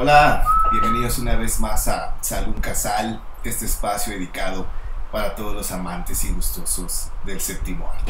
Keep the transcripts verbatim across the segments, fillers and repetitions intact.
Hola, bienvenidos una vez más a Salud Casal, este espacio dedicado para todos los amantes y gustosos del séptimo arte.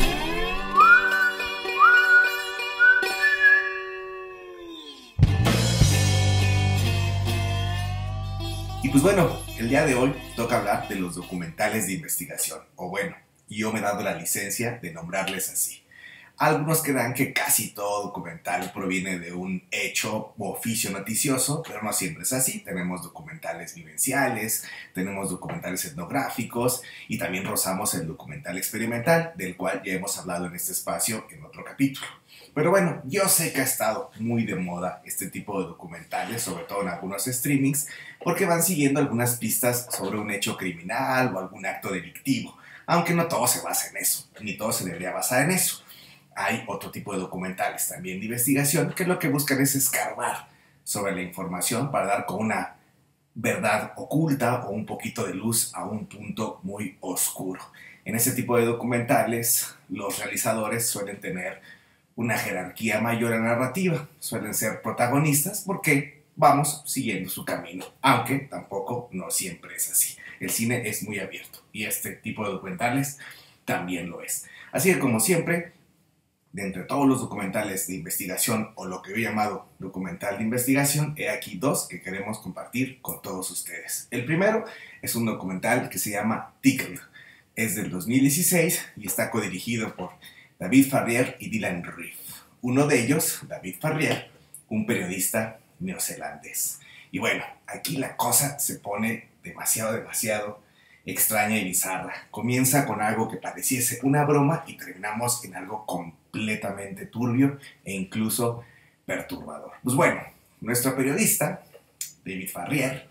Y pues bueno, el día de hoy toca hablar de los documentales de investigación, o bueno, yo me he dado la licencia de nombrarles así. Algunos creerán que casi todo documental proviene de un hecho o oficio noticioso, pero no siempre es así. Tenemos documentales vivenciales, tenemos documentales etnográficos y también rozamos el documental experimental, del cual ya hemos hablado en este espacio en otro capítulo. Pero bueno, yo sé que ha estado muy de moda este tipo de documentales, sobre todo en algunos streamings, porque van siguiendo algunas pistas sobre un hecho criminal o algún acto delictivo, aunque no todo se basa en eso, ni todo se debería basar en eso. Hay otro tipo de documentales también de investigación que lo que buscan es escarbar sobre la información para dar con una verdad oculta o un poquito de luz a un punto muy oscuro. En ese tipo de documentales, los realizadores suelen tener una jerarquía mayor en la narrativa, suelen ser protagonistas porque vamos siguiendo su camino, aunque tampoco no siempre es así. El cine es muy abierto y este tipo de documentales también lo es. Así que como siempre, de entre todos los documentales de investigación o lo que yo he llamado documental de investigación, he aquí dos que queremos compartir con todos ustedes. El primero es un documental que se llama Tickled. Es del dos mil dieciséis y está codirigido por David Farrier y Dylan Reeve. Uno de ellos, David Farrier, un periodista neozelandés. Y bueno, aquí la cosa se pone demasiado, demasiado extraña y bizarra. Comienza con algo que pareciese una broma y terminamos en algo completamente turbio e incluso perturbador. Pues bueno, nuestro periodista, David Farrier,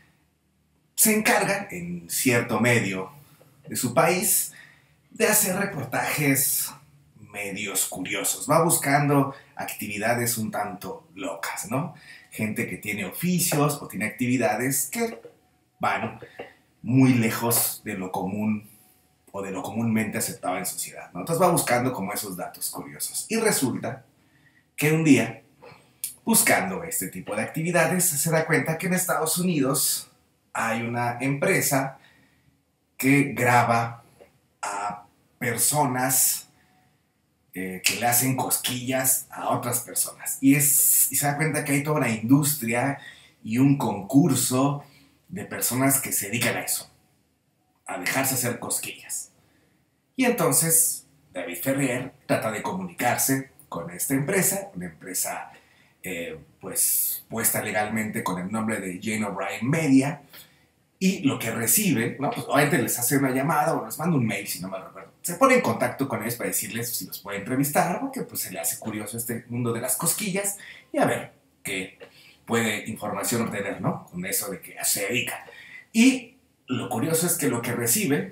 se encarga en cierto medio de su país de hacer reportajes medios curiosos. Va buscando actividades un tanto locas, ¿no? Gente que tiene oficios o tiene actividades que van muy lejos de lo común o de lo comúnmente aceptado en sociedad, ¿no? Entonces va buscando como esos datos curiosos. Y resulta que un día, buscando este tipo de actividades, se da cuenta que en Estados Unidos hay una empresa que graba a personas eh, que le hacen cosquillas a otras personas. Y, es, y se da cuenta que hay toda una industria y un concurso de personas que se dedican a eso, a dejarse hacer cosquillas. Y entonces David Farrier trata de comunicarse con esta empresa, una empresa eh, pues puesta legalmente con el nombre de Jane O'Brien Media, y lo que recibe, ¿no? Pues obviamente les hace una llamada o les manda un mail, si no me recuerdo. Se pone en contacto con ellos para decirles si los puede entrevistar, porque pues se le hace curioso este mundo de las cosquillas y a ver qué puede información obtener, ¿no? Con eso de que se dedica. Y lo curioso es que lo que recibe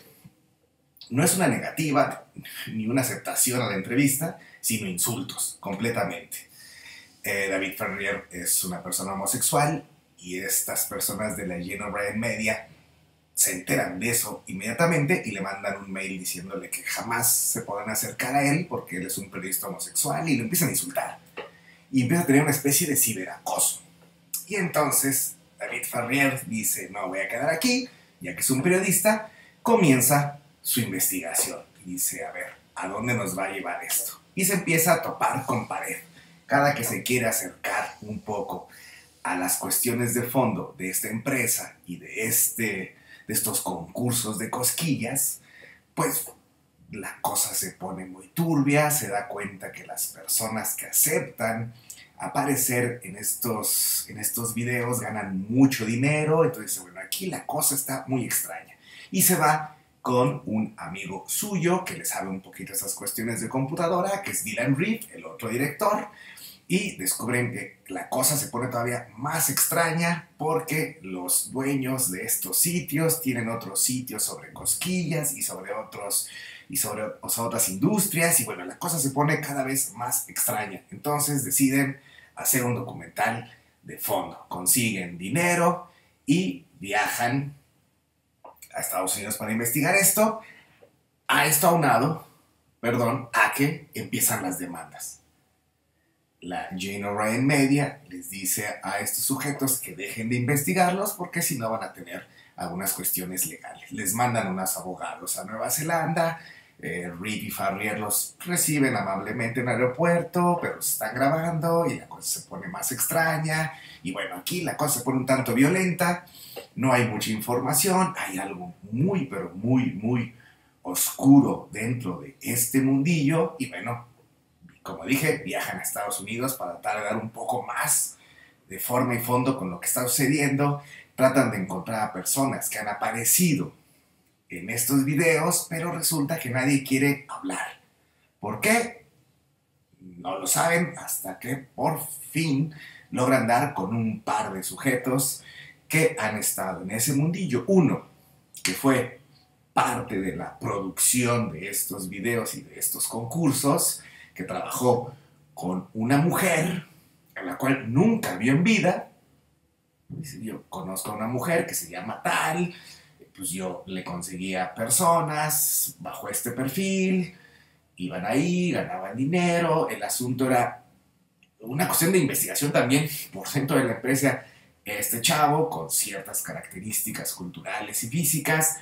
no es una negativa ni una aceptación a la entrevista, sino insultos, completamente. Eh, David Farrier es una persona homosexual y estas personas de la Jane O'Brien Media se enteran de eso inmediatamente y le mandan un mail diciéndole que jamás se podrán acercar a él porque él es un periodista homosexual y lo empiezan a insultar. Y empieza a tener una especie de ciberacoso. Y entonces David Farrier dice, no voy a quedar aquí, ya que es un periodista, comienza su investigación. Y dice, a ver, ¿a dónde nos va a llevar esto? Y se empieza a topar con pared. Cada que se quiere acercar un poco a las cuestiones de fondo de esta empresa y de, este, de estos concursos de cosquillas, pues la cosa se pone muy turbia, se da cuenta que las personas que aceptan aparecer en estos, en estos videos ganan mucho dinero. Entonces, bueno, aquí la cosa está muy extraña. Y se va con un amigo suyo que le sabe un poquito esas cuestiones de computadora, que es Dylan Reeve, el otro director, y descubren que la cosa se pone todavía más extraña porque los dueños de estos sitios tienen otros sitios sobre cosquillas y sobre otros y sobre, o sea, otras industrias, y bueno, la cosa se pone cada vez más extraña. Entonces deciden hacer un documental de fondo, consiguen dinero y viajan a Estados Unidos para investigar esto. A esto aunado, perdón, a que empiezan las demandas. la Jane O'Brien Media les dice a estos sujetos que dejen de investigarlos porque si no van a tener algunas cuestiones legales. Les mandan unos abogados a Nueva Zelanda, eh, Reed y Farrier los reciben amablemente en el aeropuerto, pero se están grabando y la cosa se pone más extraña. Y bueno, aquí la cosa se pone un tanto violenta, no hay mucha información, hay algo muy, pero muy, muy oscuro dentro de este mundillo y bueno, como dije, viajan a Estados Unidos para tratar de dar un poco más de forma y fondo con lo que está sucediendo. Tratan de encontrar a personas que han aparecido en estos videos, pero resulta que nadie quiere hablar. ¿Por qué? No lo saben hasta que por fin logran dar con un par de sujetos que han estado en ese mundillo. Uno, que fue parte de la producción de estos videos y de estos concursos, que trabajó con una mujer a la cual nunca vio en vida. Dice, yo conozco a una mujer que se llama tal, pues yo le conseguía personas bajo este perfil, iban ahí, ganaban dinero, el asunto era una cuestión de investigación también por dentro de la empresa. Este chavo con ciertas características culturales y físicas,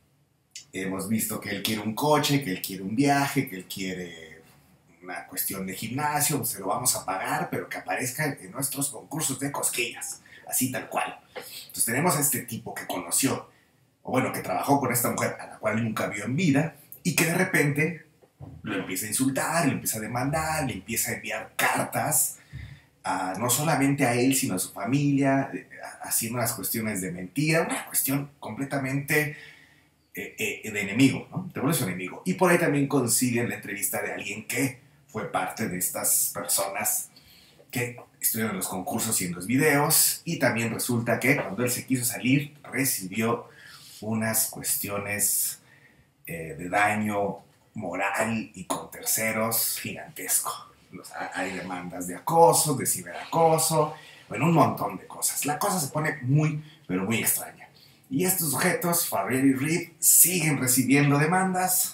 hemos visto que él quiere un coche, que él quiere un viaje, que él quiere una cuestión de gimnasio, se lo vamos a pagar, pero que aparezca en nuestros concursos de cosquillas, así tal cual. Entonces tenemos a este tipo que conoció, o bueno, que trabajó con esta mujer a la cual nunca vio en vida, y que de repente lo empieza a insultar, le empieza a demandar, le empieza a enviar cartas, a, no solamente a él, sino a su familia, haciendo unas cuestiones de mentira, una cuestión completamente eh, eh, de enemigo, ¿no? Te vuelves un enemigo. Y por ahí también consiguen la entrevista de alguien que fue parte de estas personas que estuvieron en los concursos y en los videos, y también resulta que cuando él se quiso salir recibió unas cuestiones eh, de daño moral y con terceros gigantesco. O sea, hay demandas de acoso, de ciberacoso, bueno, un montón de cosas. La cosa se pone muy, pero muy extraña. Y estos sujetos, Farrier y Reed, siguen recibiendo demandas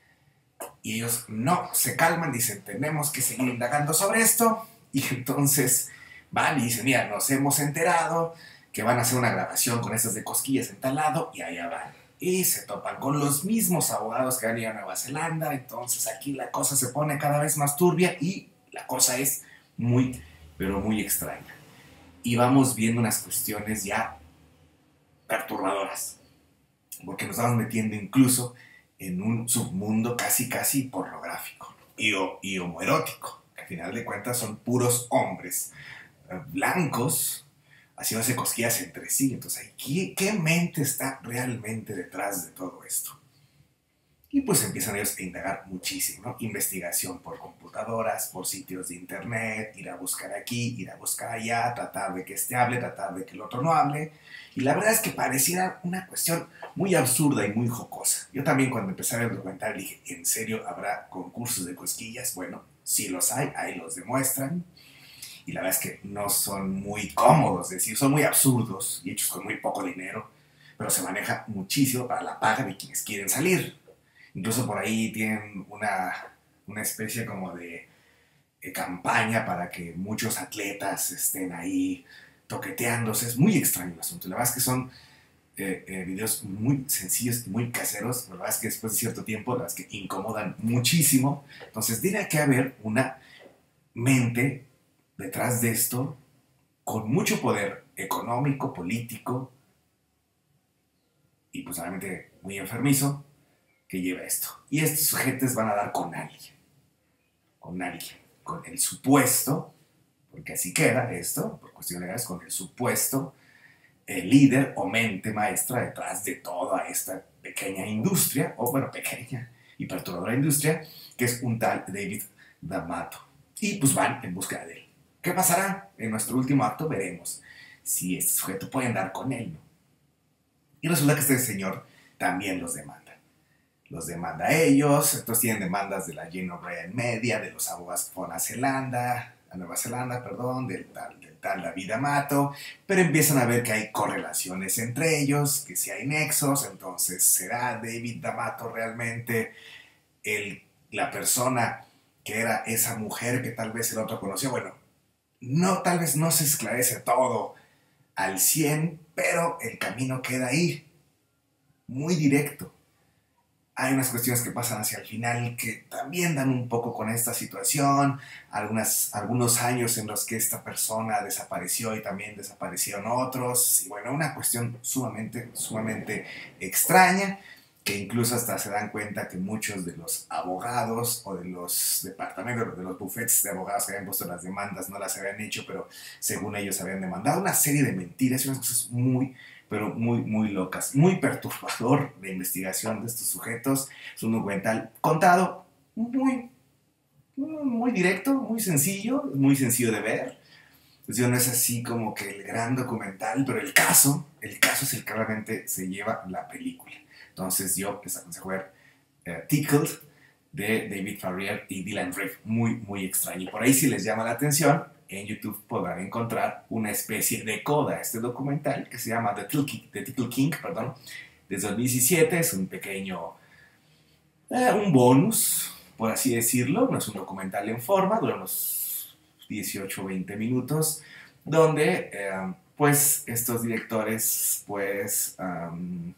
y ellos no se calman, dicen, tenemos que seguir indagando sobre esto. Y entonces van y dicen, mira, nos hemos enterado que van a hacer una grabación con esas de cosquillas en tal lado, y allá van. Y se topan con los mismos abogados que han ido a Nueva Zelanda. Entonces aquí la cosa se pone cada vez más turbia y la cosa es muy, pero muy extraña. Y vamos viendo unas cuestiones ya perturbadoras, porque nos vamos metiendo incluso en un submundo casi, casi pornográfico y, y homoerótico, que al final de cuentas son puros hombres eh, blancos haciéndose cosquillas entre sí. Entonces, ¿qué, ¿qué mente está realmente detrás de todo esto? Y pues empiezan ellos a indagar muchísimo, ¿no? Investigación por computadoras, por sitios de internet, ir a buscar aquí, ir a buscar allá, tratar de que este hable, tratar de que el otro no hable. Y la verdad es que pareciera una cuestión muy absurda y muy jocosa. Yo también cuando empecé a ver el documental dije, ¿en serio habrá concursos de cosquillas? Bueno, sí los hay, ahí los demuestran. Y la verdad es que no son muy cómodos, es decir, son muy absurdos y hechos con muy poco dinero, pero se maneja muchísimo para la paga de quienes quieren salir. Incluso por ahí tienen una, una especie como de, de campaña para que muchos atletas estén ahí toqueteándose. Es muy extraño el asunto. La verdad es que son eh, eh, videos muy sencillos y muy caseros. La verdad es que después de cierto tiempo, la verdad es que incomodan muchísimo. Entonces tiene que haber una mente detrás de esto con mucho poder económico, político y pues obviamente muy enfermizo, que lleva esto. Y estos sujetos van a dar con alguien, con alguien, con el supuesto, porque así queda esto, por cuestiones legales, con el supuesto el líder o mente maestra detrás de toda esta pequeña industria, o bueno, pequeña y perturbadora industria, que es un tal David D'Amato. Y pues van en busca de él. ¿Qué pasará? En nuestro último acto veremos si este sujeto puede andar con él, ¿no? Y resulta que este señor también los demanda. Los demanda a ellos, entonces tienen demandas de la Jane O'Brien Media, de los abogados que fueron a Zelanda, a Nueva Zelanda, perdón, del tal, del tal David D'Amato, pero empiezan a ver que hay correlaciones entre ellos, que si hay nexos. Entonces, ¿será David D'Amato realmente el, la persona que era esa mujer que tal vez el otro conocía. Bueno, no, tal vez no se esclarece todo al cien, pero el camino queda ahí, muy directo. Hay unas cuestiones que pasan hacia el final que también dan un poco con esta situación, algunas, algunos años en los que esta persona desapareció y también desaparecieron otros, y bueno, una cuestión sumamente, sumamente extraña, que incluso hasta se dan cuenta que muchos de los abogados o de los departamentos, de los bufetes de abogados que habían puesto las demandas no las habían hecho, pero según ellos habían demandado, una serie de mentiras y unas cosas muy, pero muy, muy locas. Muy perturbador la investigación de estos sujetos. Es un documental contado muy, muy directo, muy sencillo, muy sencillo de ver. Pues no es así como que el gran documental, pero el caso, el caso es el que realmente se lleva la película. Entonces yo les aconsejo ver uh, Tickled de David Farrier y Dylan Reeve. Muy, muy extraño. Y por ahí si les llama la atención, en YouTube podrán encontrar una especie de coda a este documental que se llama The Tickle, The Tickle King, perdón, desde dos mil diecisiete. Es un pequeño, eh, un bonus, por así decirlo. No es un documental en forma, dura unos dieciocho o veinte minutos, donde eh, pues estos directores pues... Um,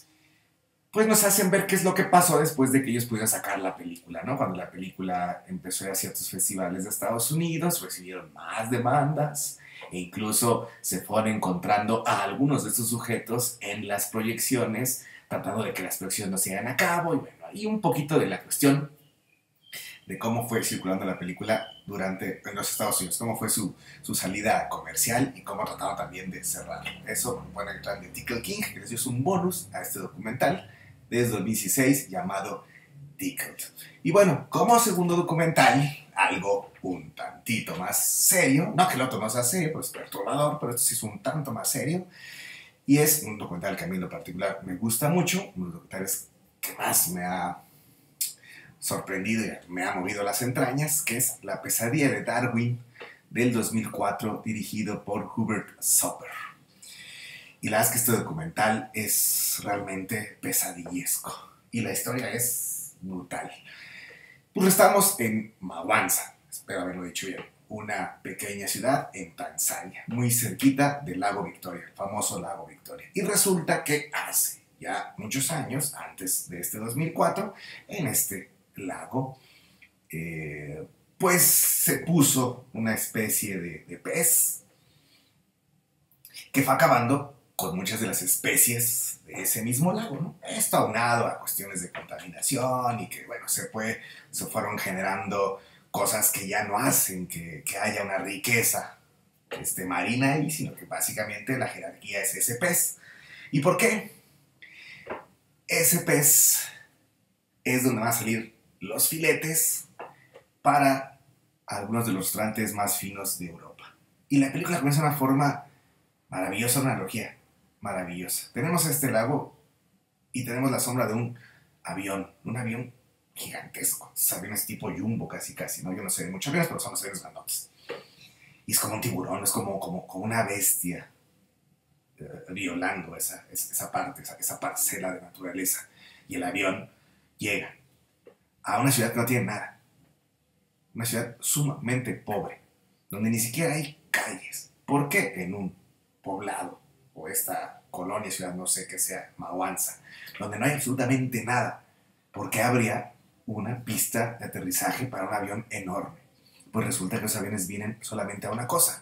pues nos hacen ver qué es lo que pasó después de que ellos pudieron sacar la película, ¿no? Cuando la película empezó a ir a ciertos festivales de Estados Unidos, recibieron más demandas e incluso se fueron encontrando a algunos de estos sujetos en las proyecciones, tratando de que las proyecciones no se lleven a cabo, y bueno, y un poquito de la cuestión de cómo fue circulando la película durante, en los Estados Unidos, cómo fue su, su salida comercial y cómo trataron también de cerrar. Eso pueden entrar en Tickle King, que les dio un bonus a este documental desde dos mil dieciséis llamado Tickled. Y bueno, como segundo documental, algo un tantito más serio, no que el otro no sea serio, pues perturbador, pero esto sí es un tanto más serio, y es un documental que a mí en lo particular me gusta mucho, uno de los documentales que más me ha sorprendido y me ha movido las entrañas, que es La pesadilla de Darwin del dos mil cuatro, dirigido por Hubert Sauper. Y la verdad es que este documental es realmente pesadillesco. Y la historia es brutal. Pues estamos en Mwanza, espero haberlo dicho bien, una pequeña ciudad en Tanzania, muy cerquita del lago Victoria, el famoso lago Victoria. Y resulta que hace ya muchos años, antes de este dos mil cuatro, en este lago, eh, pues se puso una especie de, de pez que fue acabando con muchas de las especies de ese mismo lago, ¿no? Esto aunado a cuestiones de contaminación y que, bueno, se, fue, se fueron generando cosas que ya no hacen que, que haya una riqueza este, marina ahí, sino que básicamente la jerarquía es ese pez. ¿Y por qué? Ese pez es donde van a salir los filetes para algunos de los restaurantes más finos de Europa. Y la película comienza de una forma maravillosa, una analogía maravillosa. Tenemos este lago y tenemos la sombra de un avión, un avión gigantesco, aviones tipo jumbo casi casi, ¿no? Yo no sé de muchos aviones, pero son los aviones grandotes. Y es como un tiburón, es como, como, como una bestia eh, violando esa, esa parte, esa, esa parcela de naturaleza. Y el avión llega a una ciudad que no tiene nada, una ciudad sumamente pobre, donde ni siquiera hay calles. ¿Por qué? En un poblado, o esta colonia, ciudad, no sé qué sea, Mwanza, donde no hay absolutamente nada, porque habría una pista de aterrizaje para un avión enorme. Pues resulta que los aviones vienen solamente a una cosa,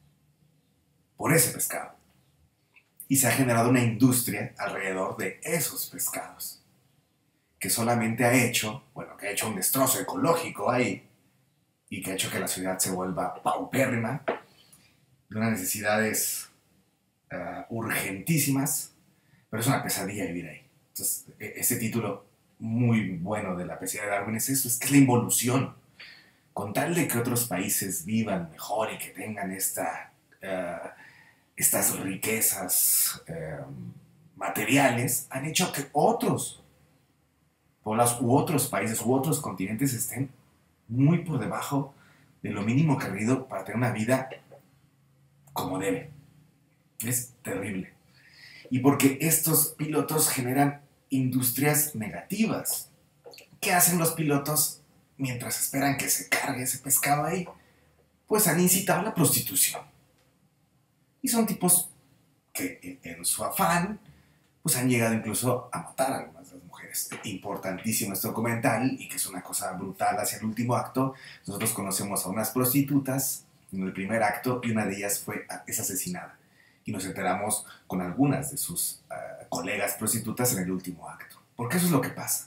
por ese pescado. Y se ha generado una industria alrededor de esos pescados, que solamente ha hecho, bueno, que ha hecho un destrozo ecológico ahí, y que ha hecho que la ciudad se vuelva paupérrima, de unas necesidades Uh, urgentísimas, pero es una pesadilla vivir ahí. Entonces, ese título muy bueno de La pesadilla de Darwin es eso, es que es la involución. Con tal de que otros países vivan mejor y que tengan esta, uh, estas riquezas uh, materiales, han hecho que otros poblados u otros países u otros continentes estén muy por debajo de lo mínimo requerido para tener una vida como debe. Es terrible. Y porque estos pilotos generan industrias negativas. ¿Qué hacen los pilotos? mientras esperan que se cargue ese pescado ahí, pues han incitado a la prostitución. Y son tipos que en, en su afán, pues han llegado incluso a matar a algunas de las mujeres. Importantísimo este documental, y que es una cosa brutal hacia el último acto. Nosotros conocemos a unas prostitutas en el primer acto, y una de ellas fue, es asesinada. Y nos enteramos con algunas de sus uh, colegas prostitutas en el último acto. Porque eso es lo que pasa.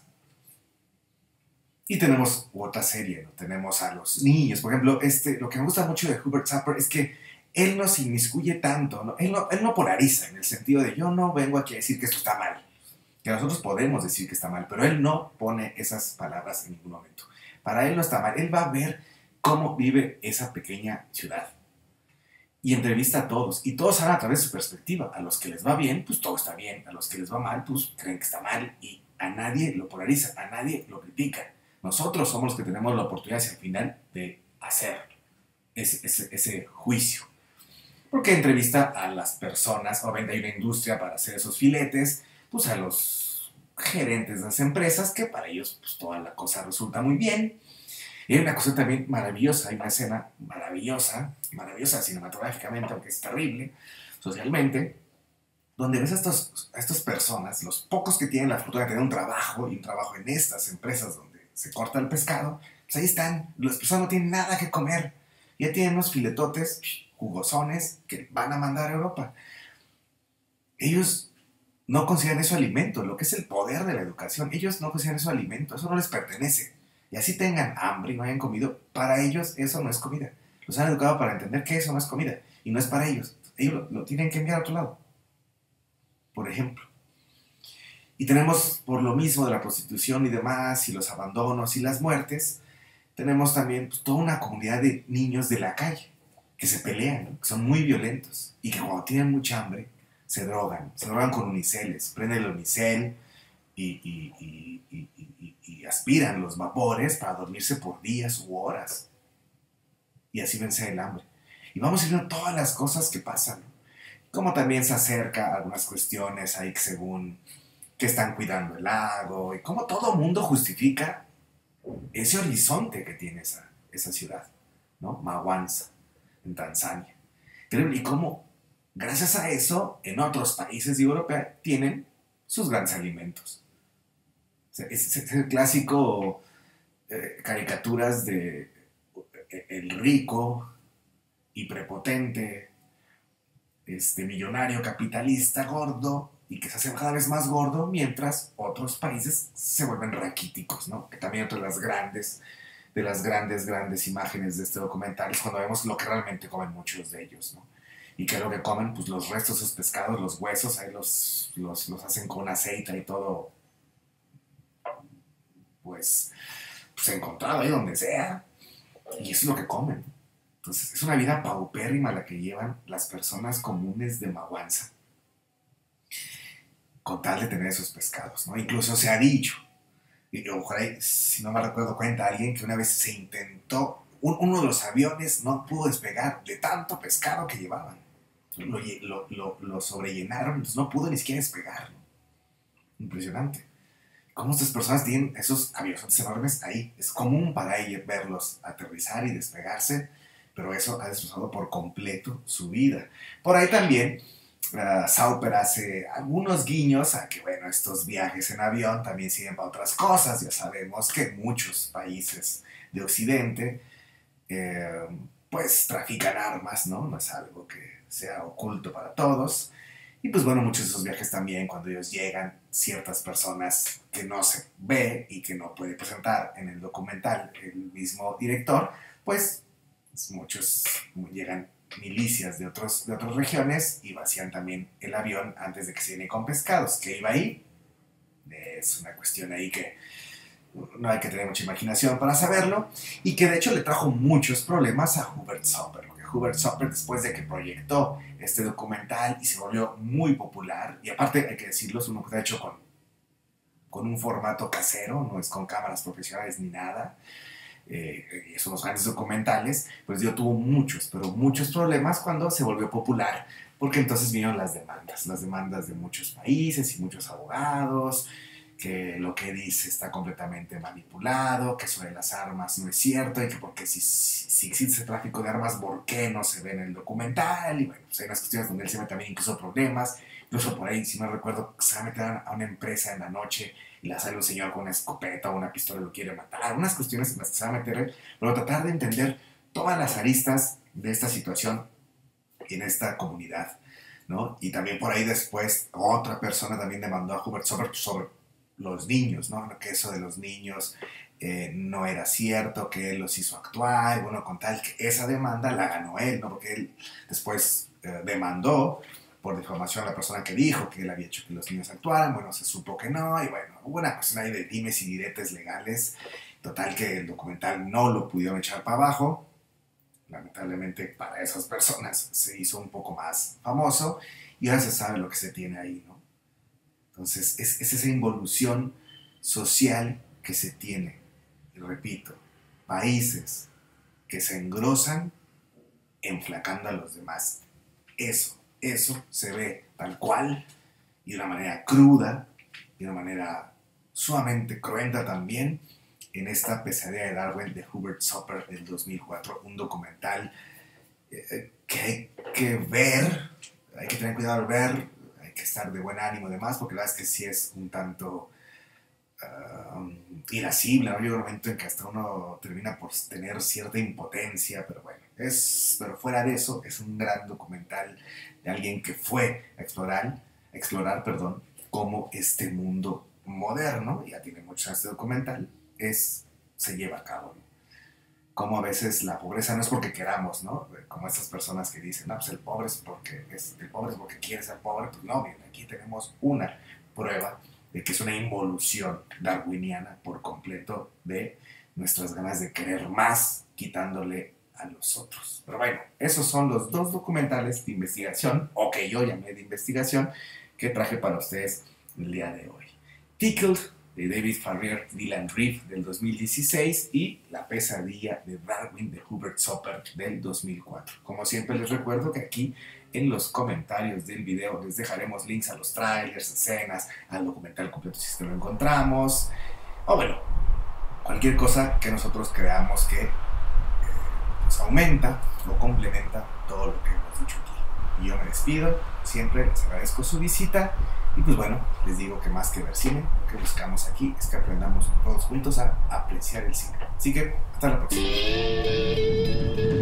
Y tenemos otra serie, ¿no? Tenemos a los niños. Por ejemplo, este, lo que me gusta mucho de Hubert Sapper es que él no se inmiscuye tanto, ¿no? Él, no, él no polariza, en el sentido de yo no vengo aquí a decir que esto está mal. Que nosotros podemos decir que está mal, pero él no pone esas palabras en ningún momento. Para él no está mal. Él va a ver cómo vive esa pequeña ciudad. Y entrevista a todos. Y todos hablan a través de su perspectiva. A los que les va bien, pues todo está bien. A los que les va mal, pues creen que está mal. Y a nadie lo polariza, a nadie lo critica. Nosotros somos los que tenemos la oportunidad hacia el final de hacer ese, ese, ese juicio. Porque entrevista a las personas, obviamente hay una industria para hacer esos filetes, pues a los gerentes de las empresas, que para ellos pues toda la cosa resulta muy bien. Y hay una cosa también maravillosa, hay una escena maravillosa, maravillosa cinematográficamente, aunque es terrible socialmente, donde ves a, estos, a estas personas, los pocos que tienen la fortuna de tener un trabajo, y un trabajo en estas empresas donde se corta el pescado, pues ahí están, las personas no tienen nada que comer, ya tienen unos filetotes jugosones que van a mandar a Europa. Ellos no consideran eso alimento, lo que es el poder de la educación. Ellos no consideran eso alimento, eso no les pertenece. Y así tengan hambre y no hayan comido, para ellos eso no es comida. Los han educado para entender que eso no es comida y no es para ellos. Ellos lo, lo tienen que enviar a otro lado, por ejemplo. Y tenemos, por lo mismo de la prostitución y demás, y los abandonos y las muertes, tenemos también pues, toda una comunidad de niños de la calle que se pelean, ¿no? Que son muy violentos y que cuando tienen mucha hambre se drogan, se drogan con uniceles, prenden el unicel y, y, y, y, y, y aspiran los vapores para dormirse por días u horas y así vencer el hambre. Y vamos viendo todas las cosas que pasan, ¿no? Como también se acerca a algunas cuestiones ahí que según que están cuidando el lago, y cómo todo mundo justifica ese horizonte que tiene esa, esa ciudad, ¿no? Mawanza, en Tanzania. Y cómo, gracias a eso, en otros países de Europa tienen sus grandes alimentos. O sea, es, es el clásico eh, caricaturas de eh, el rico y prepotente, este millonario capitalista gordo, y que se hace cada vez más gordo, mientras otros países se vuelven raquíticos, ¿no? Que también otra de las grandes, de las grandes, grandes imágenes de este documental es cuando vemos lo que realmente comen muchos de ellos, ¿no? Y que lo que comen, pues los restos de esos pescados, los huesos, ahí los, los, los hacen con aceite y todo, pues, pues encontrado ahí donde sea, y eso es lo que comen. Entonces, es una vida paupérrima la que llevan las personas comunes de Mawanza, con tal de tener esos pescados, ¿no? Incluso se ha dicho, y ojalá, si no me recuerdo, cuenta alguien que una vez se intentó, un, uno de los aviones no pudo despegar de tanto pescado que llevaban. Lo, lo, lo, lo sobrellenaron, entonces no pudo ni siquiera despegar. Impresionante. Cómo estas personas tienen esos aviones enormes ahí. Es común para ellos verlos aterrizar y despegarse, pero eso ha destrozado por completo su vida. Por ahí también Uh, Sauper hace algunos guiños a que, bueno, estos viajes en avión también sirven para otras cosas. Ya sabemos que muchos países de Occidente eh, pues trafican armas, ¿no? No es algo que sea oculto para todos. Y pues bueno, muchos de esos viajes también, cuando ellos llegan, ciertas personas que no se ve y que no puede presentar en el documental el mismo director, pues muchos llegan milicias de, otros, de otras regiones y vacían también el avión antes de que se llene con pescados. ¿Qué iba ahí? Es una cuestión ahí que no hay que tener mucha imaginación para saberlo, y que de hecho le trajo muchos problemas a Hubert Sapper. Porque Hubert Sapper, después de que proyectó este documental y se volvió muy popular, y aparte hay que decirlo, es uno que está hecho con, con un formato casero, no es con cámaras profesionales ni nada, Eh, son los grandes documentales, pues yo tuvo muchos, pero muchos problemas cuando se volvió popular, porque entonces vinieron las demandas, las demandas de muchos países y muchos abogados, que lo que dice está completamente manipulado, que sobre las armas no es cierto, y que porque si, si, si existe tráfico de armas, ¿por qué no se ve en el documental? Y bueno, pues hay unas cuestiones donde él se ve también incluso problemas, incluso por ahí, si no recuerdo, se va a meter a una empresa en la noche y le sale un señor con una escopeta o una pistola y lo quiere matar, unas cuestiones en las que se va a meter él, pero tratar de entender todas las aristas de esta situación en esta comunidad, ¿no? Y también por ahí después otra persona también demandó a Hubert sobre, sobre los niños, ¿no? Que eso de los niños eh, no era cierto, que él los hizo actuar, bueno, con tal que esa demanda la ganó él, ¿no? Porque él después eh, demandó por difamación a la persona que dijo que él había hecho que los niños actuaran, bueno, se supo que no, y bueno, hubo una cuestión ahí de dimes y diretes legales, total que el documental no lo pudieron echar para abajo. Lamentablemente para esas personas se hizo un poco más famoso y ahora se sabe lo que se tiene ahí, ¿no? Entonces es, es esa involución social que se tiene, y repito, países que se engrosan enflacando a los demás. Eso, eso se ve tal cual y de una manera cruda, de una manera sumamente cruenta también, en esta Pesadilla de Darwin de Hubert Soper del dos mil cuatro, un documental eh, que hay que ver, hay que tener cuidado al ver, hay que estar de buen ánimo y demás, porque la verdad es que sí es un tanto uh, irascible, ¿no? Llega un momento en que hasta uno termina por tener cierta impotencia, pero bueno, es, pero fuera de eso, es un gran documental de alguien que fue a explorar, a explorar perdón, cómo este mundo moderno, ya tiene mucho este documental, es, se lleva a cabo, ¿no? Como a veces la pobreza no es porque queramos, ¿no? Como estas personas que dicen, no, pues el pobre es porque, es, el pobre es porque quiere ser pobre, pues no, bien, aquí tenemos una prueba de que es una involución darwiniana por completo de nuestras ganas de querer más, quitándole a los otros. Pero bueno, esos son los dos documentales de investigación, o que yo llamé de investigación, que traje para ustedes el día de hoy. Tickled, de David Farrier, Dylan Reeve, del dos mil dieciséis, y La Pesadilla de Darwin, de Hubert Soper, del dos mil cuatro. Como siempre les recuerdo que aquí en los comentarios del video les dejaremos links a los trailers, escenas, al documental completo si es que lo encontramos, o bueno, cualquier cosa que nosotros creamos que eh, pues aumenta o complementa todo lo que hemos dicho aquí. Y yo me despido, siempre les agradezco su visita. Y pues bueno, les digo que más que ver cine, lo que buscamos aquí es que aprendamos todos juntos a apreciar el cine. Así que, hasta la próxima.